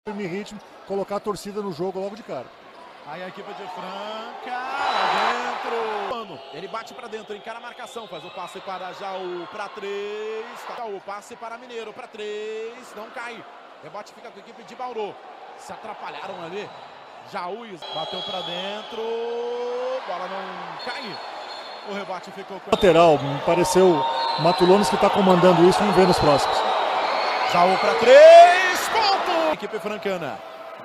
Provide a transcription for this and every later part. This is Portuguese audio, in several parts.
ritmo, colocar a torcida no jogo logo de cara. Aí a equipe de Franca, lá dentro. Ele bate pra dentro, encara a marcação, faz o passe para Jaú, para 3. Jaú, passe para Mineiro, para 3, não cai. Rebote fica com a equipe de Bauru. Se atrapalharam ali. Jaú bateu pra dentro, bola não cai. O rebote ficou com... Lateral, me pareceu Matulones que está comandando isso, vamos ver nos próximos. Jaú para 3 pontos. Equipe francana.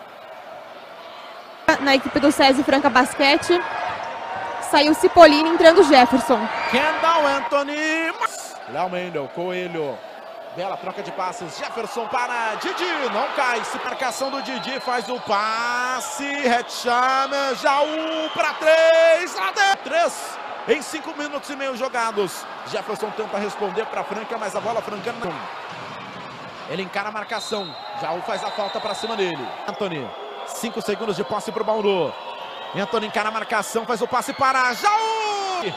Na equipe do SESI Franca Basquete, saiu Cipollini, entrando Jefferson. Kendall Anthony. Léo Mendel, Coelho. Bela troca de passes. Jefferson para Didi. Não cai. Se marcação do Didi faz o passe. Hetzheimer. Jaú para 3. Lá dentro. 3 em 5 minutos e meio jogados. Jefferson tenta responder para Franca, mas a bola francana não. Ele encara a marcação. Jaú faz a falta para cima dele. Anthony. 5 segundos de posse para o Bauru. Anthony encara a marcação, faz o passe para Jaú.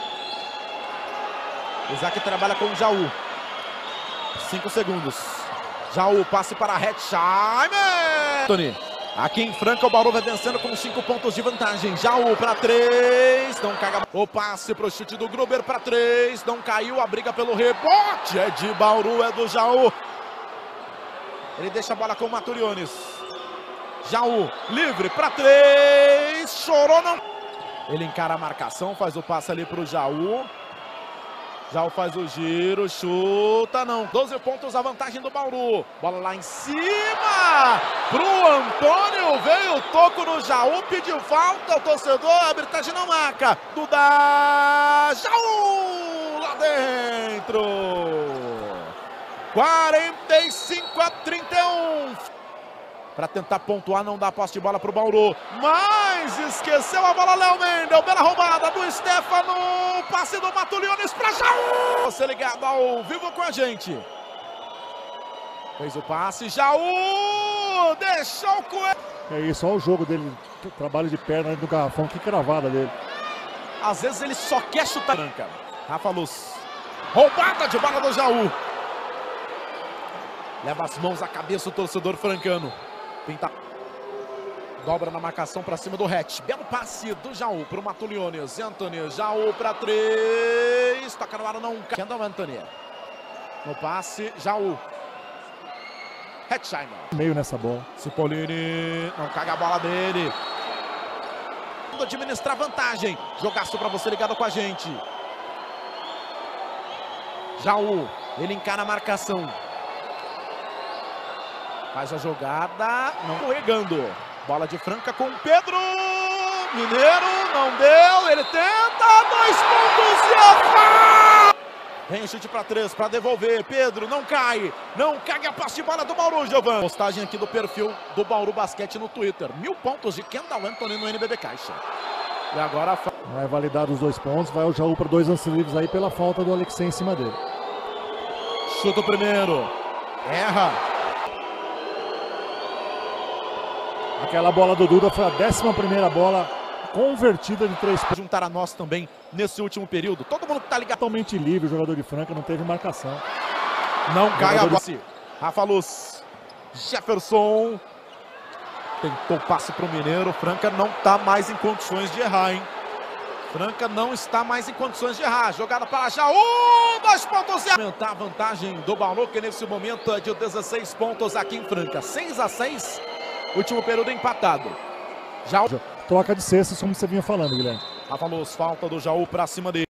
Isaac trabalha com o Jaú. 5 segundos. Jaú, passe para Hetzheimer. Anthony. Aqui em Franca, o Bauru vai vencendo com 5 pontos de vantagem. Jaú para 3. Não caga. O passe para o chute do Gruber para 3. Não caiu. A briga pelo rebote é de Bauru, é do Jaú. Ele deixa a bola com o Maturiones. Jaú, livre para 3, chorou não. Ele encara a marcação, faz o passe ali para o Jaú. Jaú faz o giro, chuta, não. 12 pontos a vantagem do Bauru. Bola lá em cima, pro Antônio, veio o toco no Jaú, pediu falta, o torcedor, a arbitragem não marca. Duda, Jaú, lá dentro. 45-31. Para tentar pontuar, não dá posse de bola para o Bauru. Mas esqueceu a bola, Léo Mendel. Bela roubada do Stefano. Passe do Matuliones para Jaú. Você ligado ao vivo com a gente. Fez o passe, Jaú. Deixou o Coelho. É isso, olha o jogo dele. Trabalho de perna dentro do garrafão. Que cravada dele. Às vezes ele só quer chutar. Rafa Luz. Roubada de bola do Jaú. Leva as mãos à cabeça o torcedor francano. Pinta. Dobra na marcação para cima do Hatch. Belo passe do Jaú para o Matuliones. Anthony, Jaú para 3. Toca no ar, não. Kendall Anthony. No passe, Jaú. Hetzheimer. Meio nessa bola. Cipollini. Não caga a bola dele. Administrar vantagem. Jogaço para você ligado com a gente. Jaú. Ele encara a marcação. Faz a jogada, não corregando. Bola de Franca com Pedro. Mineiro, não deu, ele tenta, 2 pontos e a... Vem o chute para 3, para devolver, Pedro, não cai. Não cai a passe de bola do Bauru, Giovanni. Postagem aqui do perfil do Bauru Basquete no Twitter. 1000 pontos de Kendall Anthony no NBB Caixa. E agora... Vai validar os 2 pontos, vai o Jaú para 2 lances livres aí pela falta do Alexei em cima dele. Chuta o primeiro, erra. Aquela bola do Duda foi a 11ª bola convertida de 3 pontos. Juntar a nós também nesse último período. Todo mundo que tá ligado. Totalmente livre o jogador de Franca, não teve marcação. Não cai a bola. Rafa Luz. Jefferson. Tentou passe para o Mineiro. Franca não tá mais em condições de errar, hein? Franca não está mais em condições de errar. Jogada para Jaú. 2 pontos. Aumentar a vantagem do Bauru, que nesse momento é de 16 pontos aqui em Franca. 6-6. Último período empatado. Jaú. Troca de cestas, como você vinha falando, Guilherme. Rafa Luz, falta do Jaú para cima dele.